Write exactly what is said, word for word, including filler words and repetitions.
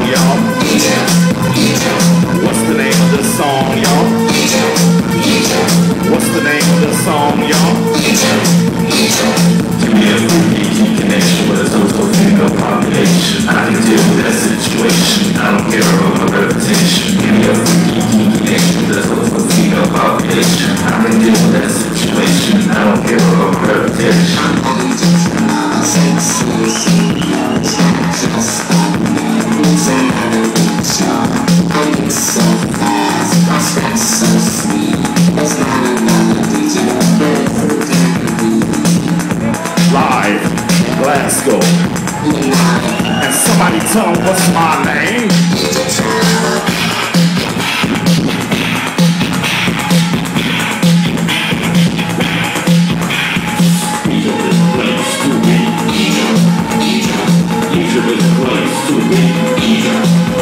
y'all? What's the name of this song, y'all? What's the name of this song, y'all? To be a freaky connection with a total female population. I can deal with that situation. I don't care about my reputation. Give me a freaky connection with a total female population. I can deal with that situation. I don't care about my reputation. Live, Glasgow. And somebody tell them what's my name? Egypt is a place to be. Egypt is a place to be.